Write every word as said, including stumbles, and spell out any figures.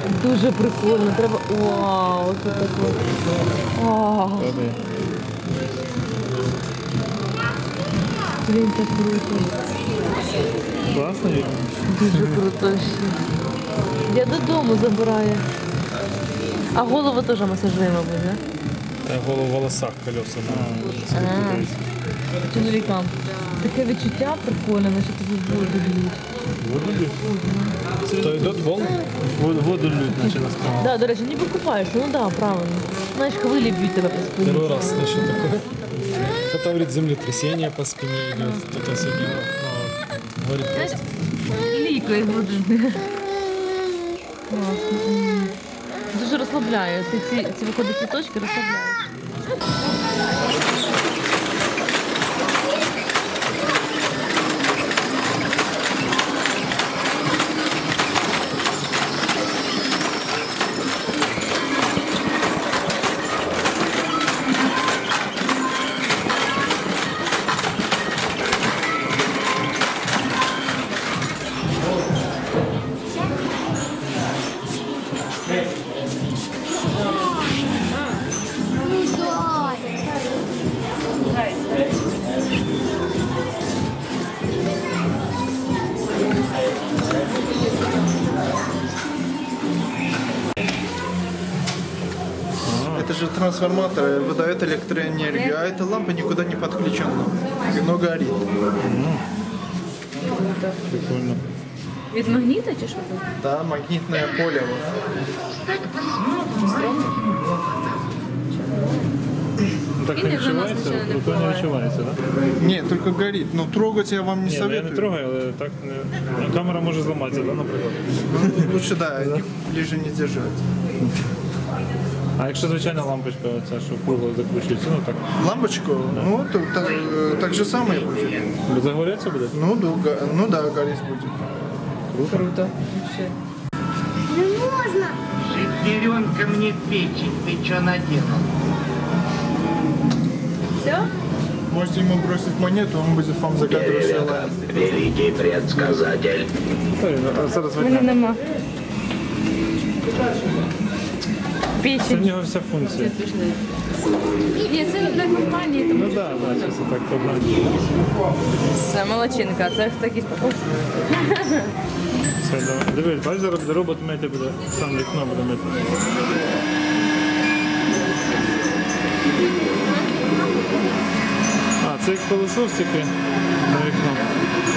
Дуже прикольно. Треба... Вау, ось таке. Вау. Блін, так круто. Класно? Дуже круто. Я додому забираю. А голову теж масажуємо, мабуть, не? Та голову в волосах, колеса. Чоловікам. Таке відчуття прикольне, наче тобі воду лють. Воду лють? То йдуть волни? Воду лють, наче нас правильно. Так, до речі, ніби купаєшся, ну так, правильно. Знаєш, хвилі б'ють тебе по спині. Первый раз слышу такое. Кто-то говорит, землетрясение по спине идет, кто-то сегодня, ну, говорит просто. Лікою води. Класно. Дуже розслабляє. Ти ці, ці виходить цвіточки розслабляєш. Это же трансформатор выдает электроэнергию, а эта лампа никуда не подключена, но горит. Прикольно. Від магніта чи що це? Да, магнитное поле. Вот. Ну, так не відчувається? Рука не відчувається, так? Да? Нет, только горит. Но трогать я вам не Ні, ну, я советую. не трогаю, але так не... Ну, камера може зламатися, да, наприклад? Ну, лучше, да, ближе не держать. А якщо звичайна лампочка, оця, що кругло закручується, ну так. Лампочку, ну, то, так, э, так же самое будет. Загоряться буде? Ну, да, го- ну да, гореть будет. Круто. Круто. Не можно. Шестеренка мне печень, ты что наделал? Все? Можете ему бросить монету, он будет вам загадывать желание. Великий предсказатель. Ой, а зараз Мене видно. нема. Це в Печень. нього вся функція. Ні, це для компанії, тому Ну так, да, зараз так погнали. це молодчинка, це такі спокійні. Все, давай. Дивись, бачиш, зараз буде робот мити буде, сам вікно буде мити. А, це як пилосос тільки на вікно.